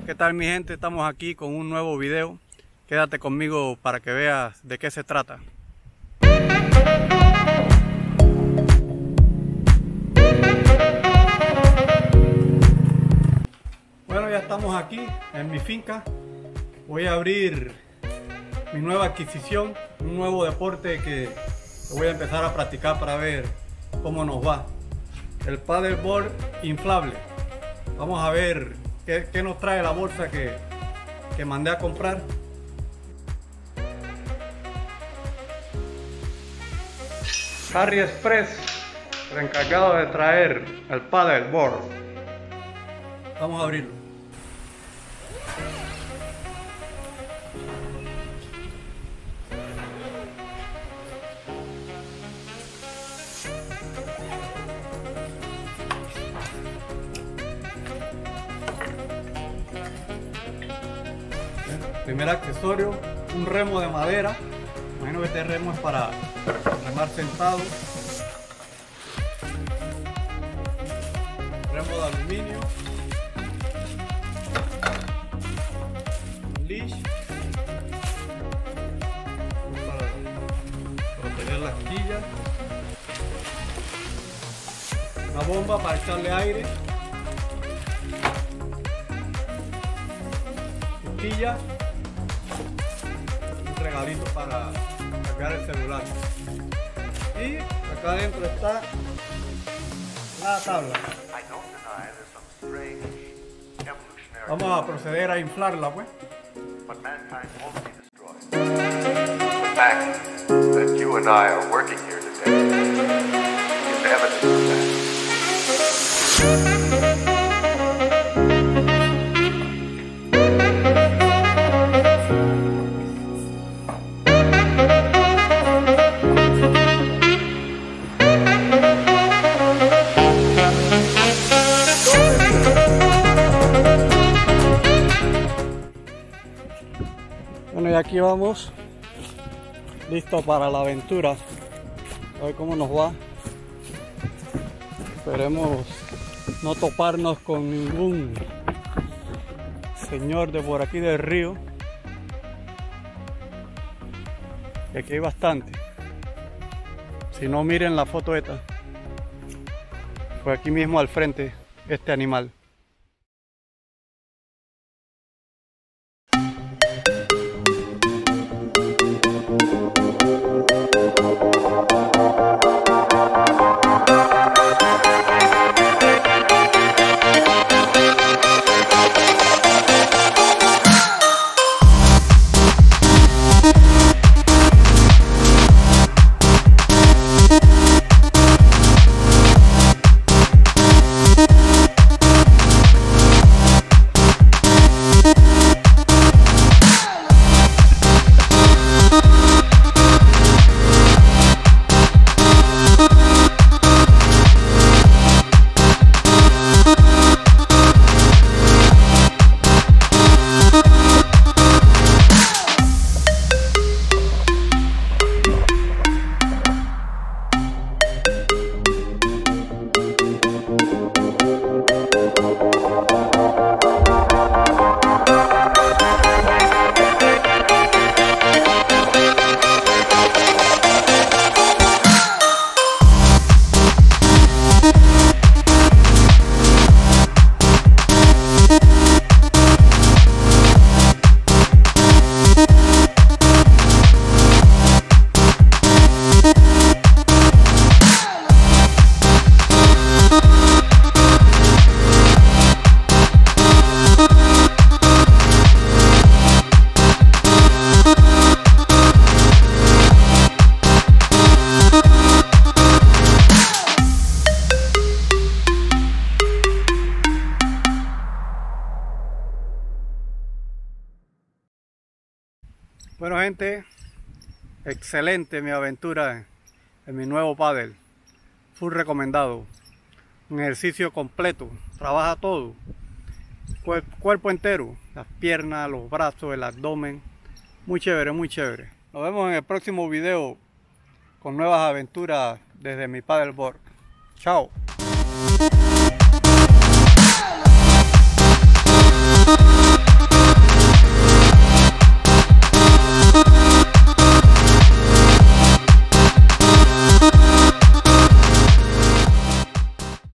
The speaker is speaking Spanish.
¿Qué tal mi gente? Estamos aquí con un nuevo video. Quédate conmigo para que veas de qué se trata. Bueno, ya estamos aquí en mi finca. Voy a abrir mi nueva adquisición, un nuevo deporte que voy a empezar a practicar para ver cómo nos va. El paddleboard inflable. Vamos a ver qué nos trae la bolsa que mandé a comprar. Harry Express, el encargado de traer el paddleboard. Vamos a abrirlo. Primer accesorio, un remo de madera. Imagino que este remo es para remar sentado. Remo de aluminio. Leash para proteger las quillas. Una bomba para echarle aire. Quilla. Un regalito para cargar el celular. Y acá adentro está la tabla. Vamos a proceder a inflarla, pues. The fact that you and I are working here today is evidence of that. Bueno, y aquí vamos, listo para la aventura. A ver cómo nos va. Esperemos no toparnos con ningún señor de por aquí del río. Y aquí hay bastante. Si no, miren la foto esta. Fue aquí mismo al frente este animal. Bueno gente, excelente mi aventura en mi nuevo paddle, full recomendado, un ejercicio completo, trabaja todo, cuerpo entero, las piernas, los brazos, el abdomen, muy chévere, muy chévere. Nos vemos en el próximo video con nuevas aventuras desde mi paddleboard. Chao.